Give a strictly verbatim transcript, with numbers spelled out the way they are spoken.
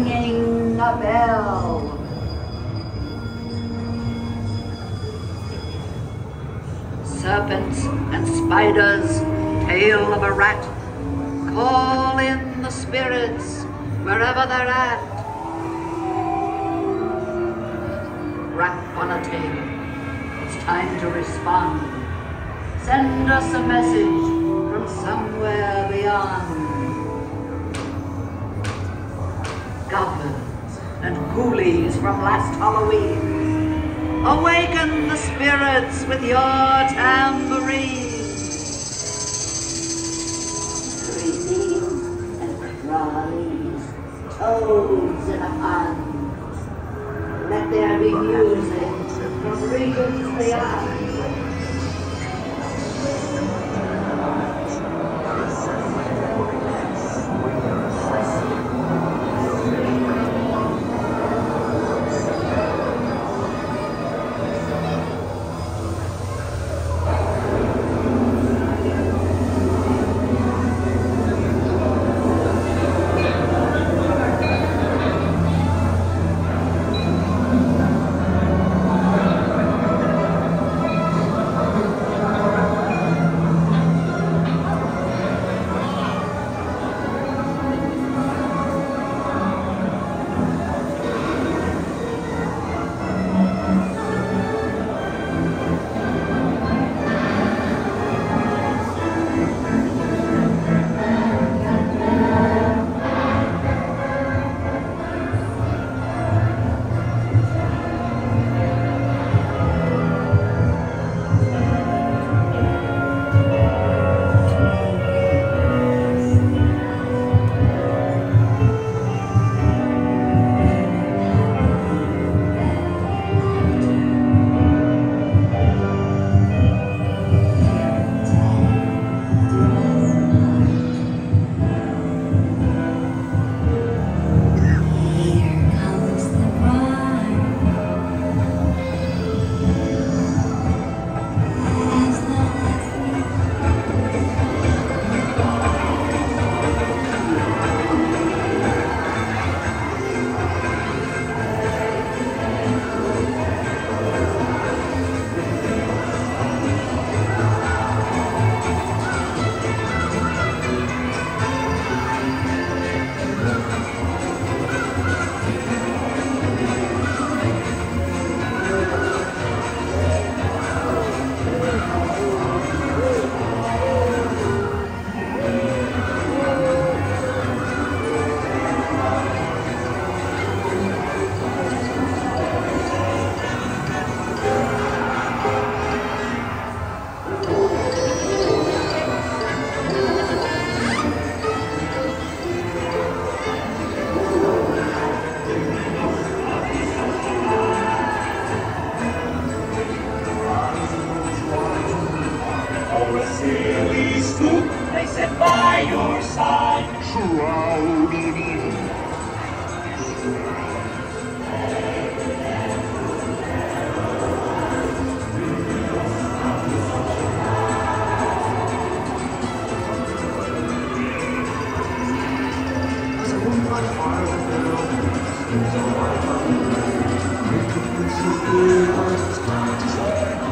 ringing a bell. Serpents and spiders, tail of a rat, call in the spirits wherever they're at. Rap on a tape, it's time to respond. Send us a message from somewhere beyond. Goblins and ghoulies from last Halloween, awaken the spirits with your tambourine. Screaming and cries, toads in a pond. Let there be music from regions beyond. Silly spook, they sit by your side, shrouded in as a woman by fire and girl, things are right. Make it with your good, it's time to say.